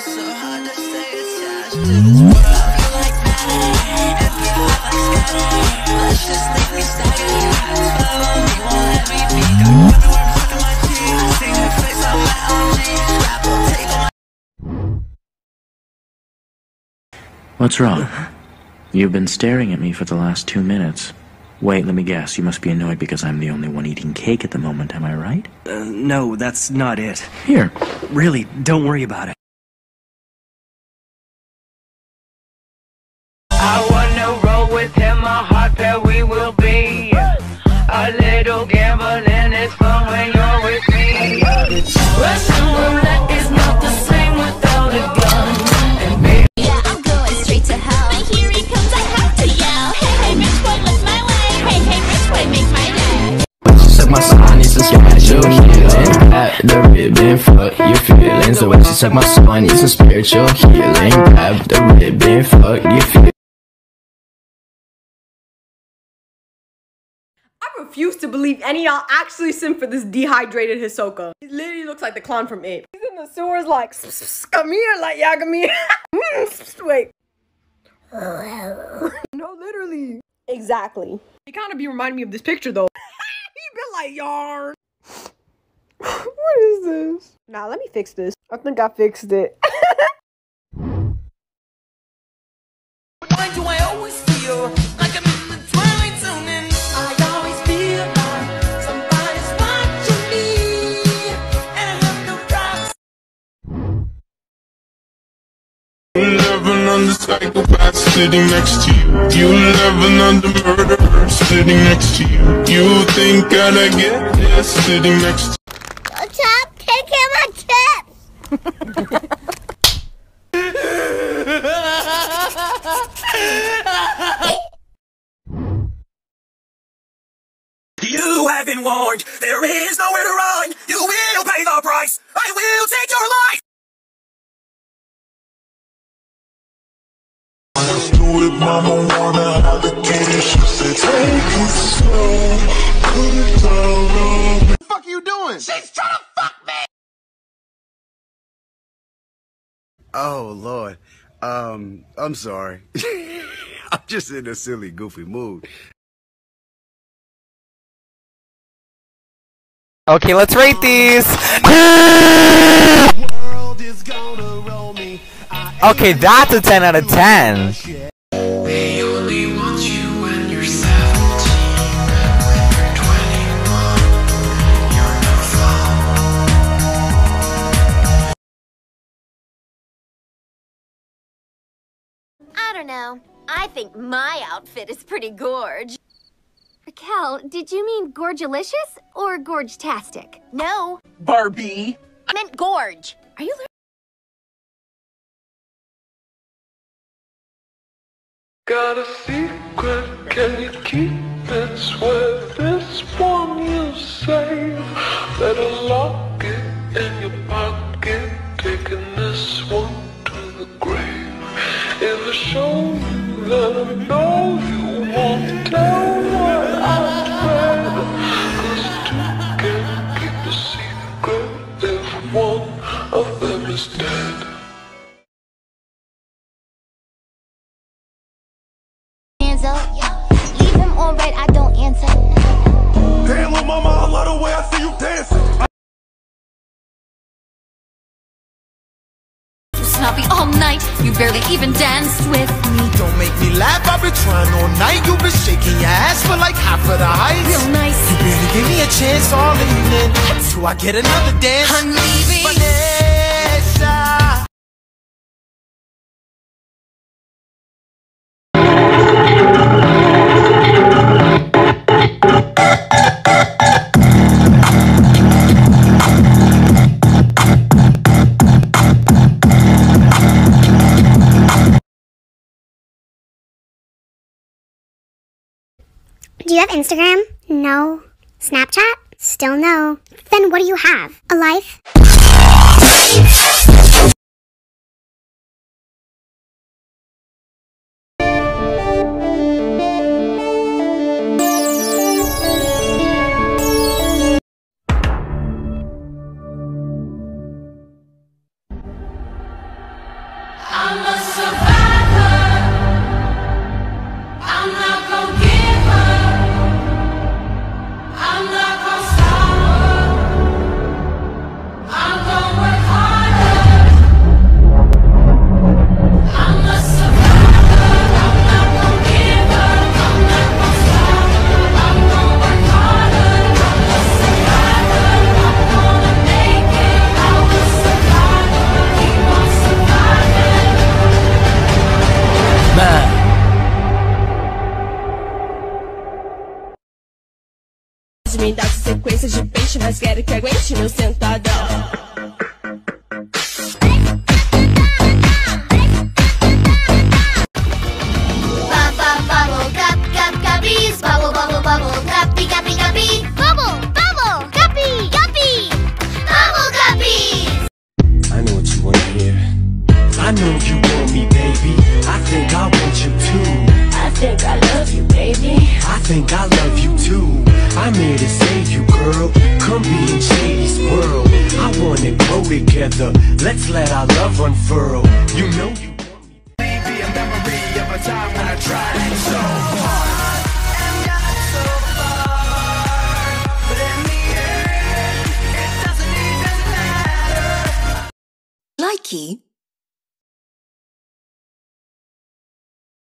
so hard to stay attached to this world. I feel like Maddie, and feel hot like Scotty. Let's just leave me staggering. Follow me, won't let me be. Got a wonder where I'm stuck in my teeth. I see her face on my OG. Scrapple tape on my... What's wrong? You've been staring at me for the last 2 minutes. Wait, let me guess. You must be annoyed because I'm the only one eating cake at the moment, am I right? No, that's not it. Here. Really, don't worry about it. I wanna roll with him, a hot pair we will be. A little gambling is fun when you're with me. Russian roulette is not the same without a gun. And baby, yeah, I'm going straight to hell. But here he comes, I have to yell. Hey, hey, rich boy, look my way. Hey, hey, rich boy, make my day. Suck my soul, need some spiritual healing. At the ribbon, fuck your feelings. The way she suck my soul, I need some spiritual healing. Grab the ribbon, fuck your feelings. I refuse to believe any of y'all actually simp for this dehydrated Hisoka. He literally looks like the clown from Ape. He's in the sewers like, come here, like, yeah, come here. Wait. No, literally. Exactly. He kind of be reminding me of this picture, though. He been like, yarn. What is this? Nah, let me fix this. I think I fixed it. Why do I always feel like I'm in the twilight zone and I always feel like somebody's watching me and I have no rights. You living on the psychopath sitting next to you. You living on the murderer sitting next to you. You think I'd get this sitting next to you. Chop, take him my chips. You have been warned. There is nowhere to run. You will pay the price. I will take your life. Let's do it, mama wanna have the kid. She said, take it slow, put it down low. What the fuck are you doing? She's trying to fuck me. Oh, Lord. I'm sorry. I'm just in a silly, goofy mood. Okay, let's rate these. Okay, that's a 10 out of 10. They only want you when you're 17. When you're 21, you're no fun. I don't know. I think my outfit is pretty gorge. Raquel, did you mean gorgelicious or gorge-tastic? No. Barbie. I meant gorge. Are you Got a secret, can you keep it? Swear this one you save. Better lock it in your pocket. Taking this one to the grave. If I show you that I know you won't tell what I said. 'Cause two can keep a secret if one of them is dead. hands up? Leave him on red, I don't answer. Hey, little mama, I love the way I see you dancing. Sloppy all night, you barely even danced with me. Don't make me laugh, I've been trying all night. You've been shaking your ass for like half of the height. Real nice. You barely gave me a chance all evening. Do I get another dance? I'm leaving. Vanessa. Do you have Instagram? No. Snapchat? Still no. Then what do you have? A life? ele que aguente no sentadão. Bubble, guppies. Bubble, guppy, guppy. Bubble, guppy. Bubble guppies. I know what you want to hear. I know you want me, baby. I think I want you too. I think I love you, baby. I think I love you too. I'm here to save you, girl. Come be in Shady's world. I wanna grow together. Let's let our love unfurl. You know you want me. Be a memory of a time when I tried so hard and got so far. But in the end, it doesn't even matter. Likey